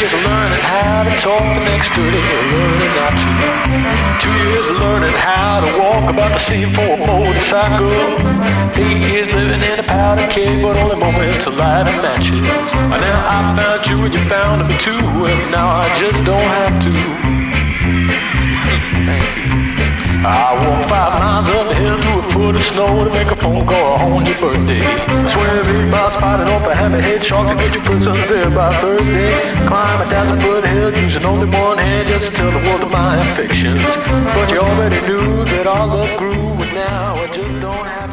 years of learning how to talk, the next 30 learning not to. 2 years of learning how to walk, about the same for a motorcycle. 8 years living in a powder keg, but only moments of light and matches. And now I found you and you found me too, and now I just don't have to. Thank you. I walked 5 miles up the hill through a foot of snow to make a phone call on your birthday. I swear 8 miles fighting off a hammerhead shark to get your prince under there by Thursday. Climb a 1,000-foot hill using only one hand just to tell the world of my affections. But you already knew that our love grew, and now I just don't have